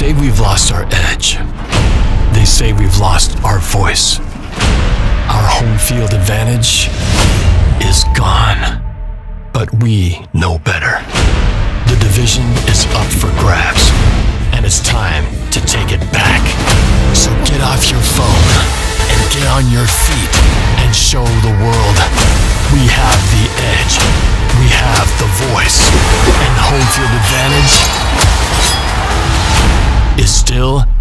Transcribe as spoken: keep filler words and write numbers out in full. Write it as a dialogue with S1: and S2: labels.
S1: say we've lost our edge. They say we've lost our voice. Our home field advantage is gone. But we know better. The division is up for grabs, and it's time to take it back. So get off your phone and get on your feet and show the world we have the edge. We have the voice, and home field advantage is still